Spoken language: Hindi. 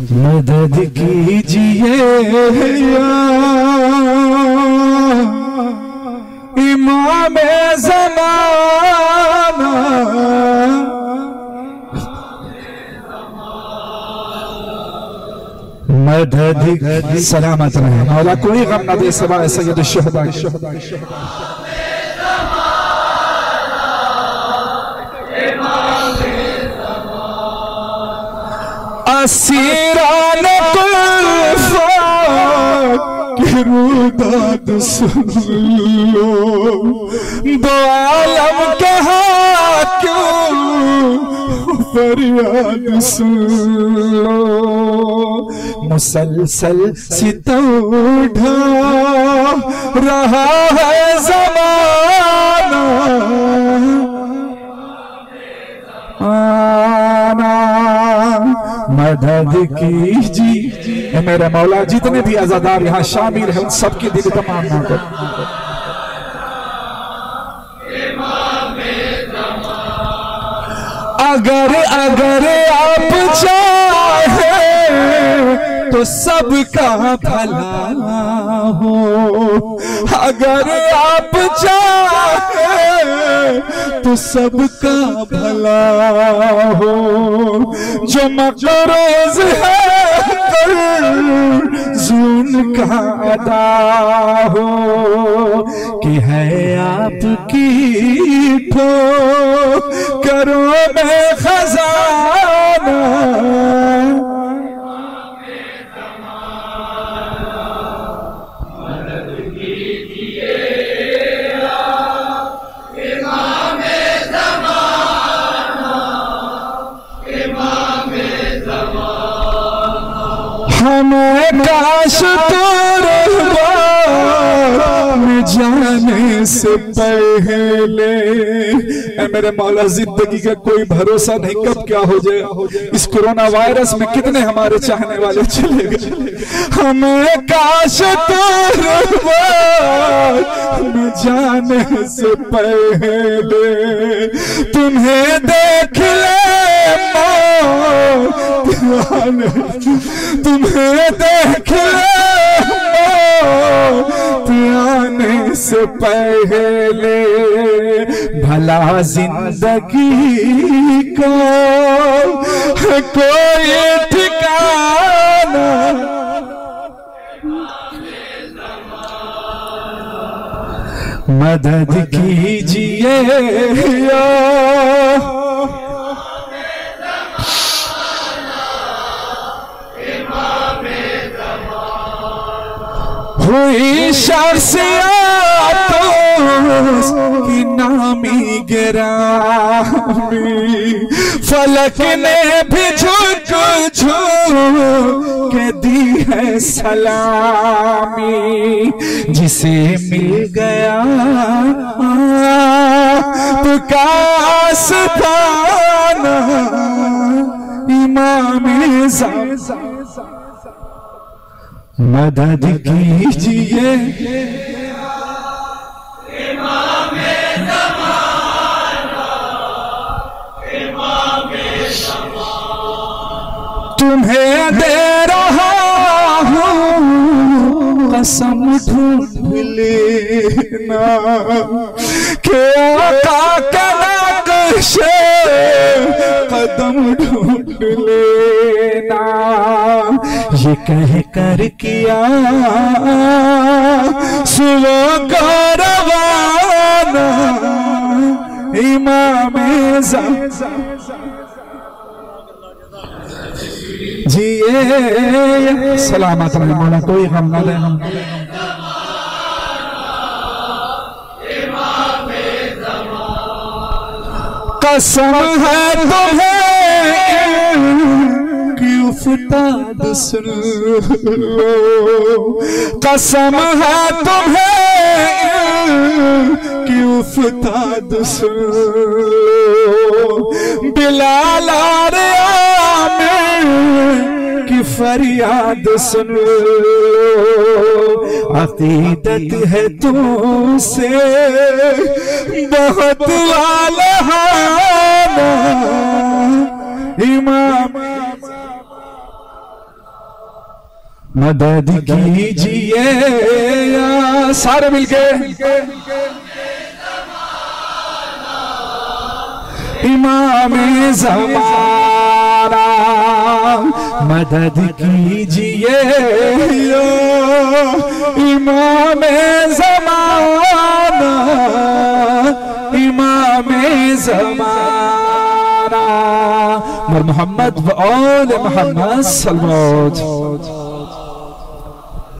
मदद कीजिए इमाम ज़माना, मदद सलामत रहे मौला, कोई गम न दे सिवाय सैयद शुहदा। असीरान की रुदाद सुन लो, दो आलम के हाकिम फरियाद सुन लो। मुसलसल सितम ढा रहा है ज़माना, मदद कीजिए मेरे मौला। जितने भी आज़ादार यहाँ शामिल हैं उन सबके दिल तमाम कर। अगर अगर आप चाहे तो सबका भला हो, अगर आप चाहे तो सबका भला हो। जो मक़रूज़ है ज़ून का अदा हो, कि है आपकी ठोकरों में खजाना। हमें काश में जाने से पहले, मेरे मौला जिंदगी का कोई भरोसा नहीं कब क्या हो जाए। इस कोरोना वायरस में कितने हमारे चाहने वाले चले गए। हमें काश में जाने से पहले तुम्हें देख ले, तुम्हें देख ले आने से पहले। भला जिंदगी को कोई ठिकाना, मदद कीजिए हुई शख्सियत की नामी गिरामी, फलक ने भी झुक झुक के दी है सलामी। जिसे मिल गया तो आस्ताना इमाम ज़माना, मदद कीजिए इमाम ज़माना, इमाम ज़माना। तुम्हें दे रहा हूँ कसम ढूंढ लेना, के आका का नक्शे कदम ढूंढ लेना। ये कह कर किया सुबह को रवाना इमाम जिए सलामत रहे मौला, कोई गम न दे हम। कसम है तुम्हें उफ़ताद सुन लो, कसम है तुम्हें कि उफ़ताद सुन लो। बिलाल और आमिर की फरियाद सुन लो। अक़ीदत है तुमसे बहुत वाला इमाम मदद कीजिए या सारे मिलके इमाम ज़माना, मदद कीजिए या इमाम ज़माना, इमाम ज़माना। मोहम्मद व आले मोहम्मद सल्लल्लाहु अलैहि वसल्लम।